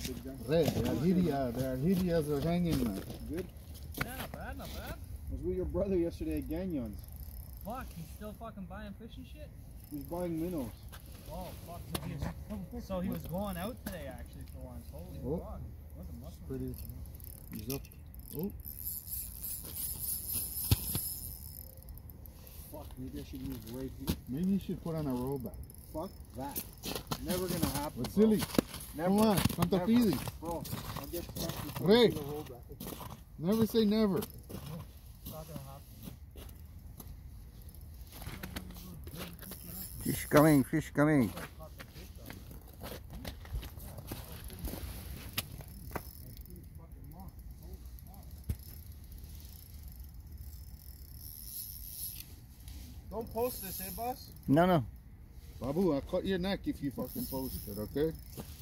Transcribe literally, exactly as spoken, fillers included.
big guy. Red, the Arhidia, the Arhidias are hanging, man. Good? Yeah, not bad, not bad. I was with your brother yesterday at Ganyon's. Fuck, he's still fucking buying fish and shit? He was buying minnows. Oh, fuck. So he was, so he was going out today, actually, for once. Holy Oh. fuck. What a muscle. Pretty. He's up. Oh. Fuck, maybe I should use right here. Maybe you should put on a roll back. Fuck that. Never gonna happen. What's silly? Never. Come on, Santa Never. Pili. Bro, I'll get fucked. Ray. Never say never. Fish coming, fish coming. Don't post this, eh, boss? No, no. Babu, I'll cut your neck if you fucking post it, okay?